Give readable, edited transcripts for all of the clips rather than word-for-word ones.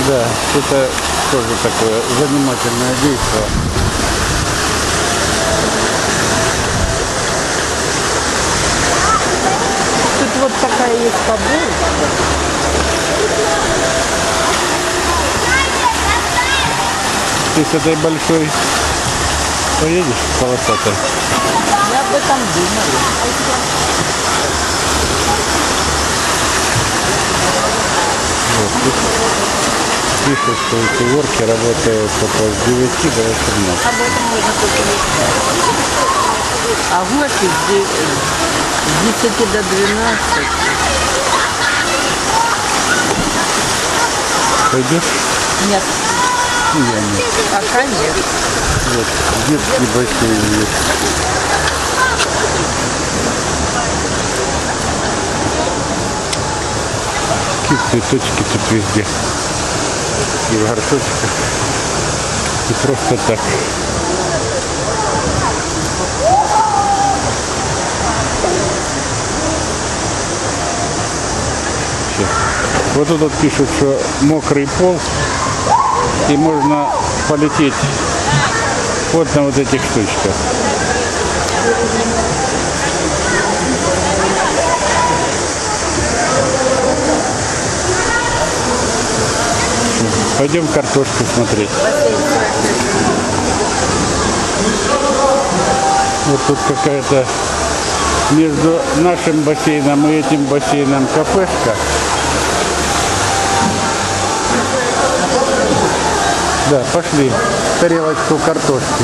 Да, это тоже такое занимательное действо. Тут вот такая есть побольше. Ты с этой большой поедешь, полосатой? Я об этом думаю. Вот, тут пишут, что эти ворки работают только с 9 до 18. Об этом можно только мечтать. А горки с 10 до 12. Пойдешь? Нет, Я нет. пока нет. Вот, детский бассейн есть. Какие цветочки тут везде. И в горшочках. И просто так. Сейчас. Вот тут вот пишут, что мокрый пол. И можно полететь вот на вот этих штучках. Пойдем картошку смотреть. Вот тут какая-то между нашим бассейном и этим бассейном кафешка. Да, пошли. Тарелочку картошки.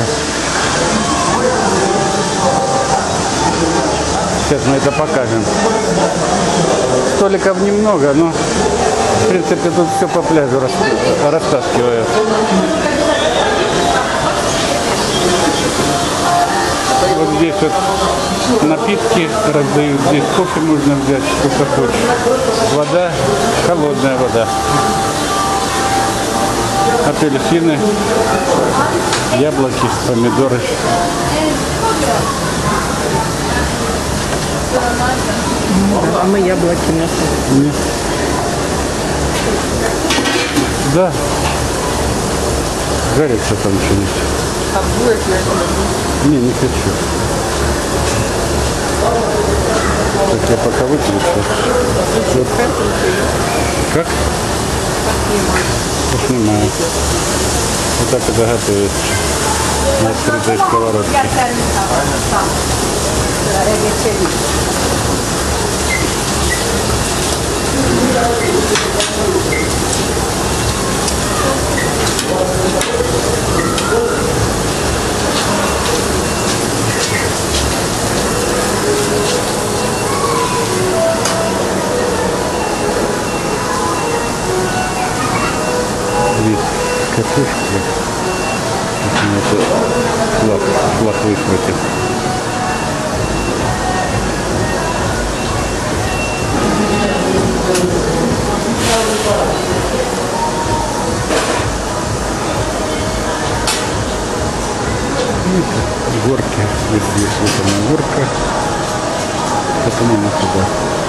Сейчас мы это покажем. Столиков немного, но в принципе тут все по пляжу растаскивают. Вот здесь вот напитки раздают. Здесь кофе можно взять, сколько хочешь. Вода, холодная вода. Апельсины, яблоки, помидоры. А мы яблоки нашли. Нет. Да. Жарится там что-нибудь. А будет ли? Не хочу. Так я пока выключу. Вот. Как? Поснимаю. Вот так это готовится на открытой сковородке. Здесь катушка. Это флаг выхватит. Горки. Здесь есть вот она горка. Потом она туда.